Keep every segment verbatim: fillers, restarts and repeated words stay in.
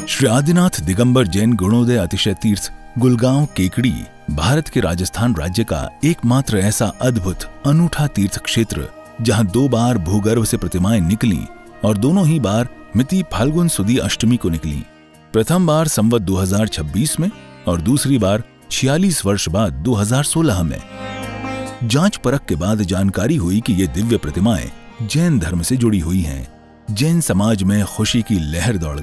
श्री आदिनाथ दिगंबर जैन गुणोदय अतिशय तीर्थ गुलगांव केकड़ी भारत के राजस्थान राज्य का एकमात्र ऐसा अद्भुत अनूठा तीर्थ क्षेत्र जहां दो बार भूगर्भ से प्रतिमाएं निकली और दोनों ही बार मिति फाल्गुन सुदी अष्टमी को निकली। प्रथम बार संवत दो हज़ार छब्बीस में और दूसरी बार छियालीस वर्ष बाद दो हज़ार सोलह में। जांच परख के बाद जानकारी हुई कि ये दिव्य प्रतिमाएं जैन धर्म से जुड़ी हुई हैं। जैन समाज में खुशी की लहर दौड़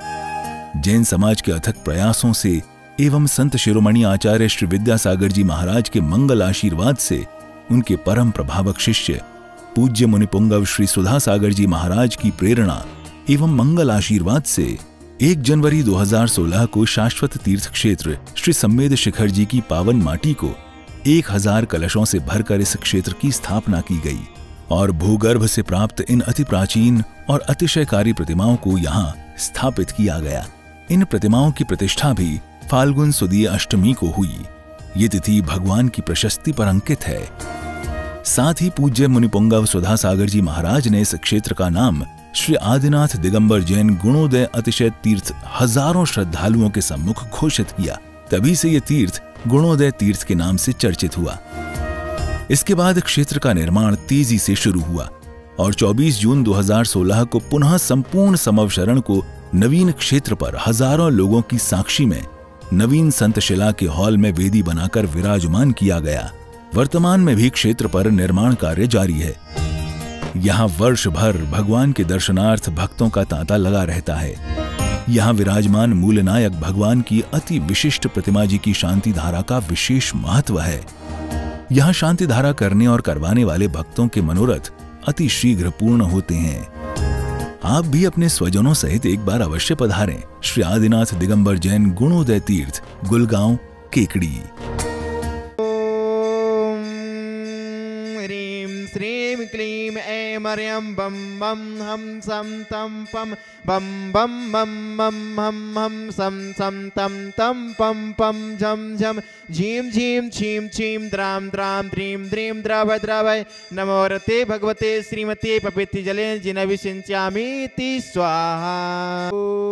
गई। जैन समाज के अथक प्रयासों से एवं संत शिरोमणि आचार्य श्री विद्यासागर जी महाराज के मंगल आशीर्वाद से उनके परम प्रभावक शिष्य पूज्य मुनिपुंगव श्री सुधा सागर जी महाराज की प्रेरणा एवं मंगल आशीर्वाद से एक जनवरी दो हज़ार सोलह को शाश्वत तीर्थ क्षेत्र श्री सम्मेद शिखर जी की पावन माटी को एक हजार कलशों से भरकर इस क्षेत्र की स्थापना की गई और भूगर्भ से प्राप्त इन अति प्राचीन और अतिशयकारी प्रतिमाओं को यहाँ स्थापित किया गया। इन प्रतिमाओं की प्रतिष्ठा भी फाल्गुन सुदी अष्टमी को हुई। ये तिथि भगवान की प्रशस्ति पर अंकित है। साथ ही पूज्य मुनिपुंगव सुधा सागर जी महाराज ने इस क्षेत्र का नाम श्री आदिनाथ दिगंबर जैन गुणोदय अतिशय तीर्थ हजारों श्रद्धालुओं के सम्मुख घोषित किया। तभी से ये तीर्थ गुणोदय तीर्थ के नाम से चर्चित हुआ। इसके बाद क्षेत्र का निर्माण तेजी से शुरू हुआ और चौबीस जून दो हज़ार सोलह को पुनः संपूर्ण समवशरण को नवीन क्षेत्र पर हजारों लोगों की साक्षी में नवीन संत शिला के हॉल में वेदी बनाकर विराजमान किया गया। वर्तमान में भी क्षेत्र पर निर्माण कार्य जारी है। यहाँ वर्ष भर भगवान के दर्शनार्थ भक्तों का तांता लगा रहता है। यहाँ विराजमान मूलनायक भगवान की अति विशिष्ट प्रतिमा जी की शांति धारा का विशेष महत्व है। यहाँ शांति धारा करने और करवाने वाले भक्तों के मनोरथ अति शीघ्र पूर्ण होते हैं। आप भी अपने स्वजनों सहित एक बार अवश्य पधारें श्री आदिनाथ दिगंबर जैन गुणोदय तीर्थ गुलगांव केकड़ी। श्रीं क्लीं ऐं मर्यं बम बम हम सम तम पम बम बम मम मम हम हम सम सम तम तम पम पम झम झम झीम झीम छीम छीम द्राम द्राम द्रीं द्रीं द्रव द्रवय नमो रते भगवते श्रीमते पवित्र जले जिनविषिञ्चामीति स्वाहा।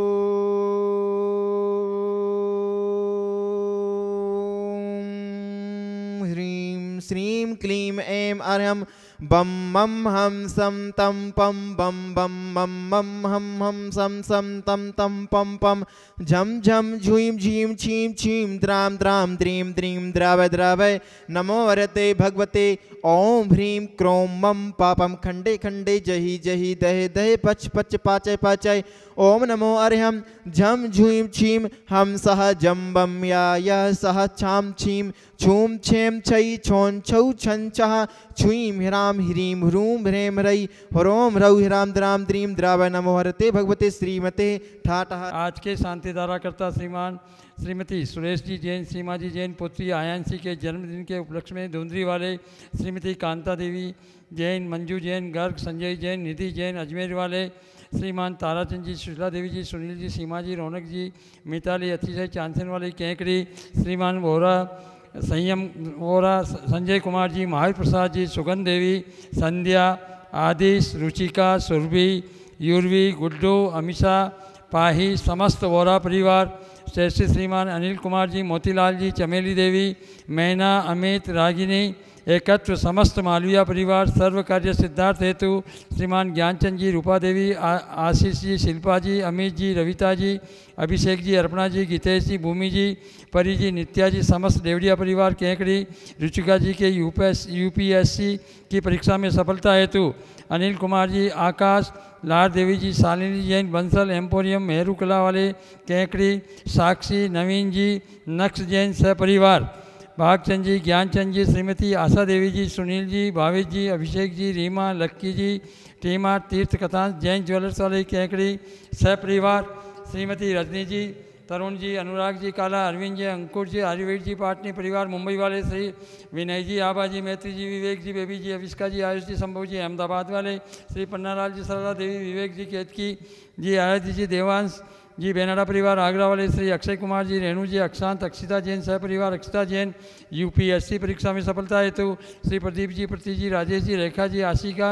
ह्रीं श्रीं क्लीं ऐं अर्हं बम मम हम सम तम पम बम बम मम मम हम हम सम सम तम तम पम पम झम झम झूम झीम छीम छीम द्राम द्राम द्रीं द्रीं द्रव द्रवय नमो वरते भगवते ओम ह्रीं क्रों मम पापम खंडे खंडे जहि जहि दहे दहे पच पच पाचय पाचय ओम नमो अर्हं झम झूम छीम हम सह जम बम या यह सह छाम छीम छूम छेम छई छोन छौ छन छह छुईम हिराम ह्रीं ह्रूम ह्रेम रई ह्रोम रौ हिराम द्राम द्रीं द्राव नमो हरते भगवते श्रीमते ठाठा। आज के शांति धारा करता श्रीमान श्रीमती सुरेश जी जैन सीमा जी जैन पुत्री आयांशी के जन्मदिन के उपलक्ष्य में धुंधरी वाले श्रीमती कांता देवी जैन मंजू जैन गर्ग संजय जैन निधि जैन अजमेर वाले श्रीमान ताराचंद जी सुशीला देवी जी सुनील जी सीमा जी रौनक जी मिताली अतिशय चांसन वाली केकड़ी श्रीमान वोरा संयम वोरा संजय कुमार जी महावीर प्रसाद जी सुगंध देवी संध्या आदिश रुचिका सुरभि यूर्वी गुड्डू अमीषा पाही समस्त वोरा परिवार श्रेष्ठ श्रीमान अनिल कुमार जी मोतीलाल जी चमेली देवी मैना अमित रागिनी एकत्र समस्त मालविया परिवार सर्व कार्य सिद्धार्थ हेतु श्रीमान ज्ञानचंद जी रूपा देवी आशीष जी शिल्पा जी अमित जी रविता जी अभिषेक जी अर्पणा जी गीतेश जी भूमि जी परी जी नित्या जी समस्त देवड़िया परिवार केकड़ी रुचिका जी के यूपीएस यूपीएससी की परीक्षा में सफलता हेतु अनिल कुमार जी आकाश लार देवी जी शालिनी जैन बंसल एम्पोरियम मेहरू कला वाले केकड़ी साक्षी नवीन जी नक्श जैन सहपरिवार भागचंद जी ज्ञानचंद जी श्रीमती आशा देवी जी सुनील जी भावेश जी अभिषेक जी रीमा लक्की जी टीमा तीर्थ कथा जैन ज्वेलर्स वाले केकड़ी सहपरिवार श्रीमती रजनी जी तरुण जी अनुराग जी काला अरविंद जी अंकुर जी आयुर्वेद जी पाटनी परिवार मुंबई वाले श्री विनय जी आबा जी मैत्री जी विवेक जी बेबी जी अविष्का जी आयुष जी संभव जी अहमदाबाद वाले श्री पन्नालाल जी सरला देवी विवेक जी केतकी जी आयती जी देवांश जी बेनाडा परिवार आगरा वाले श्री अक्षय कुमार जी रेणु जी अक्षांत अक्षिता जैन सहपरिवार अक्षिता जैन यूपीएससी परीक्षा में सफलता हेतु श्री प्रदीप जी प्रति जी राजेश जी रेखा जी आशिका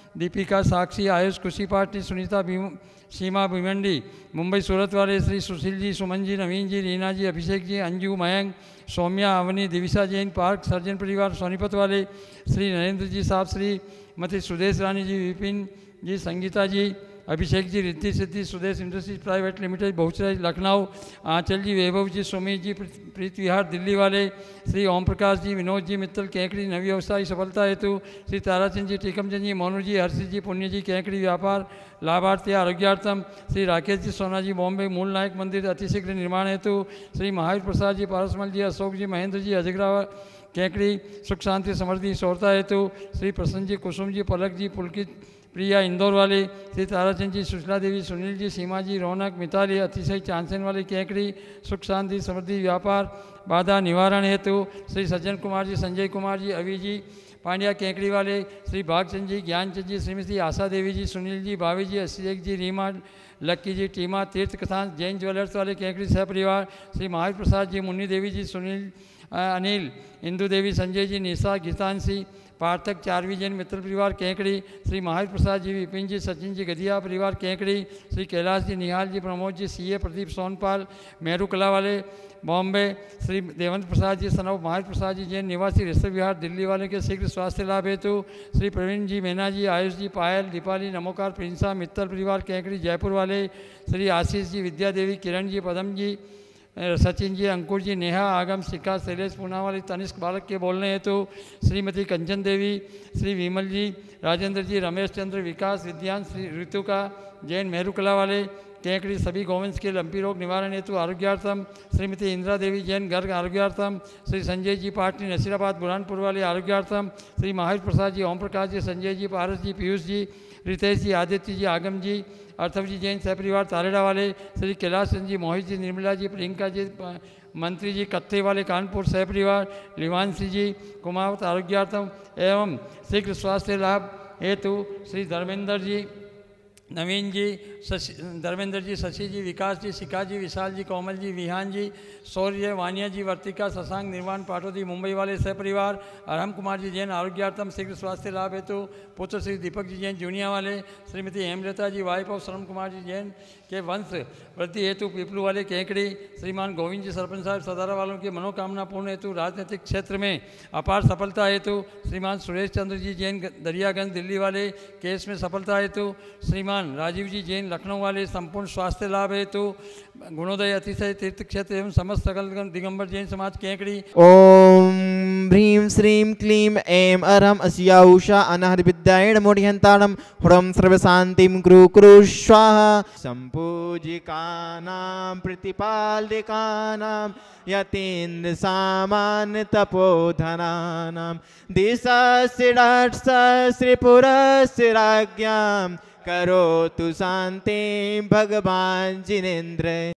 दीपिका साक्षी आयुष खुशी पाटनी सुनीता भीम सीमा भिवंडी मुंबई सूरत वाले श्री सुशील जी सुमन जी नवीन जी रीना जी अभिषेक जी अंजू मयंक सौम्या अवनी दिविशा जैन पार्क सर्जन परिवार सोनीपत वाले श्री नरेंद्र जी साहब Shrimati Sudesh Rani ji Vipin ji Sangeeta ji Abhishek ji Riddhi Siddhi Sudesh industries private limited Bahucharaj Lucknow Aanchal ji Vaibhav ji Sumit ji Preet Vihar Delhi वाले श्री ओम प्रकाश जी विनोद जी मित्तल कैंकड़ी नव व्यवसायी सफलता हेतु श्री ताराचंद जी टीकमचंद जी मोनू जी हर्षित जी पुण्य जी कैंकड़ी व्यापार लाभार्थी आरोग्यार्थम श्री राकेश जी सोना जी बॉम्बे मूल नायक मंदिर अतिशीघ्र निर्माण हेतु श्री महावीर प्रसाद जी पारसमल जी अशोक जी महेंद्र जी अजगरा कैंकड़ी सुख शांति समृद्धि सौरता हेतु श्री प्रसन्न जी कुसुम जी पलक जी पुलकित प्रिया इंदौर वाले श्री ताराचंद जी सुशीला देवी सुनील जी सीमा जी रौनक मिताली अतिशय चांसन वाले कैंकड़ी सुख शांति समृद्धि व्यापार बाधा निवारण हेतु श्री सज्जन कुमार जी संजय कुमार जी अवी जी पांड्या कैंकड़ी वाले श्री भागचंद जी ज्ञानचंद जी श्रीमती आशा देवी जी सुनील जी भावी जी अभिषेक जी रीमा लक्की जी टीमा तीर्थ कथान जैन ज्वेलर्स वाले कैंकड़ी सह परिवार श्री महावीर प्रसाद जी मुन्नी देवी जी सुनील अनिल इंदु देवी संजय जी निशा गीतांशी पार्थक चारवी जैन मित्र परिवार कैंकड़ी श्री महावीर प्रसाद जी विपिन जी सचिन जी गदिया परिवार कैंकड़ी श्री कैलाश जी निहाल जी प्रमोद जी सीए प्रदीप सोनपाल मेहरू कला वाले बॉम्बे श्री देवेंद्र प्रसाद जी सनव महावीर प्रसाद जी जैन निवासी ऋषभ विहार दिल्ली वाले के शीघ्र स्वास्थ्य लाभ हेतु श्री प्रवीण जी मीना जी आयुष जी पायल दीपाली नमोकार प्रिंसा मित्तल परिवार कैंकड़ी जयपुर वाले श्री आशीष जी विद्या देवी किरण जी पदम जी सचिन जी अंकुर जी नेहा आगम शिखा शैलेश पूनावाली तनिष्क बालक के बोलने हेतु श्रीमती कंचन देवी श्री विमल जी राजेंद्र जी रमेश चंद्र विकास विद्यान श्री ऋतुका जैन मेहरू कला वाले कैंकड़ी सभी गोवंश के लंपी रोग निवारण हेतु आरोग्यार्थम श्रीमती इंदिरा देवी जैन गर्ग आरोग्यार्थम श्री संजय जी पाटनी नसीराबाद बुरहानपुर वाले आरोग्यार्थम श्री महावीर प्रसाद जी ओम प्रकाश जी संजय जी पारस जी पीयूष जी रितेश जी आदित्य जी आगम जी अर्थव जी जैन सहपरिवार तारेड़ा वाले श्री कैलाश चंद जी मोहित जी निर्मला जी प्रियंका जी मंत्री जी कत्ते वाले कानपुर सहपरिवार लिवानसी जी कुमावत आरोग्यार्थम एवं शीघ्र स्वास्थ्य लाभ हेतु श्री धर्मेंद्र जी नवीन जी शशि धर्मेंद्र जी शशि जी विकास जी शिखा जी विशाल जी कोमल जी विहान जी शौर्य वानिया जी वर्तिका शशांक निर्वाण पाटोदी मुंबई वाले सहपरिवार अरहम कुमार जी जैन आरोग्यार्थम शीघ्र स्वास्थ्य लाभ हेतु पुत्र श्री दीपक जी जैन जूनिया वाले श्रीमती हेमलता जी वाइफ ऑफ श्रम कुमार जी जैन के वंश वृद्धि हेतु पीपलू वाले कैंकड़ी श्रीमान गोविंद जी सरपंच साहब सदारा वालों की मनोकामना पूर्ण हेतु राजनीतिक क्षेत्र में अपार सफलता हेतु श्रीमान सुरेश चंद्र जी जैन दरियागंज दिल्ली वाले केस में सफलता हेतु श्रीमान राजीव जी जैन लखनऊ वाले संपूर्ण स्वास्थ्य लाभ हेतु गुणोदय अतिशय तीर्थ क्षेत्र एवं समस्त सकल दिगंबर जैन समाज कैंकड़ी। ओम ह्रीं श्रीं क्लीं ऐं अरहम अस्या उषा अनहर विद्यायण मोढ़ियंताणम ह्रम सर्वशांतिं कुरु कुरु स्वाहा संपूजिकानां प्रतिपालिकानां यतीन्द्र सामान्य तपोधनानां दिशस्य षट्सहस्र पुरस्य राज्ञां करोतु शान्तिं भगवान् जिनेन्द्र।